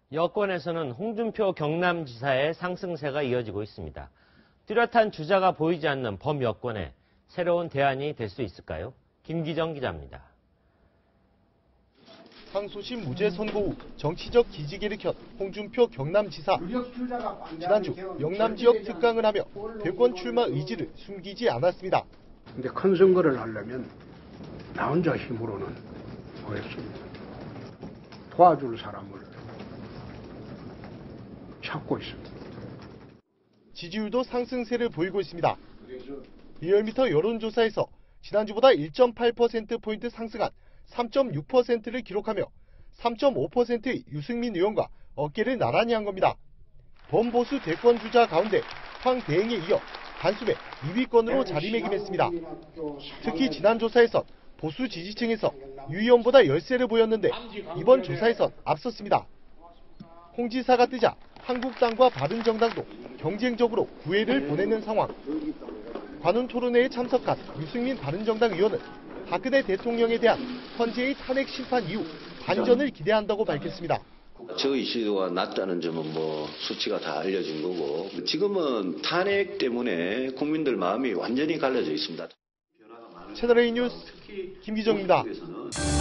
여권에서는 홍준표 경남지사의 상승세가 이어지고 있습니다. 뚜렷한 주자가 보이지 않는 범여권에 새로운 대안이 될 수 있을까요? 김기정 기자입니다. 상소심 무죄 선고 후 정치적 기지개를 켠 홍준표 경남지사. 지난주 영남 지역 특강을 하며 대권 출마 의지를 숨기지 않았습니다. 근데 큰 선거를 하려면 나 혼자 힘으로는 어렵습니다. 도와줄 사람을 찾고 있습니다. 지지율도 상승세를 보이고 있습니다. 리얼미터 여론조사에서 지난주보다 1.8%포인트 상승한 3.6%를 기록하며 3.5%의 유승민 의원과 어깨를 나란히 한 겁니다. 범보수 대권 주자 가운데 황대행에 이어 단숨에 2위권으로 자리매김했습니다. 특히 지난 조사에선 보수 지지층에서 유 의원보다 열세를 보였는데 이번 조사에선 앞섰습니다. 홍 지사가 뜨자 한국당과 바른정당도 경쟁적으로 구애를 보내는 상황. 관훈 토론회에 참석한 유승민 바른정당 의원은 박근혜 대통령에 대한 헌재의 탄핵 심판 이후 반전을 기대한다고 밝혔습니다. 저 이슈가 낮다는 점은 수치가 다 알려진 거고 지금은 탄핵 때문에 국민들 마음이 완전히 갈라져 있습니다. 채널A 뉴스 김기정입니다.